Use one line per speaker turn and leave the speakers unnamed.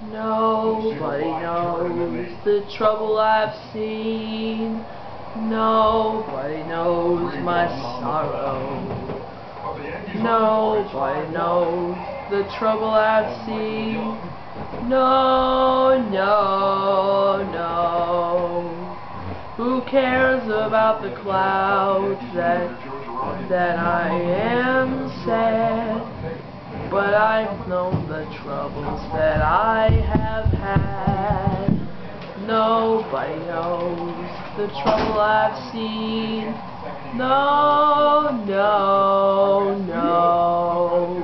Nobody knows the trouble I've seen. Nobody knows my sorrow. Nobody knows the trouble I've seen. No, no, no. Who cares about the clouds that I am sad? But I've known the troubles that I have had. Nobody knows the trouble I've seen. No, no, no.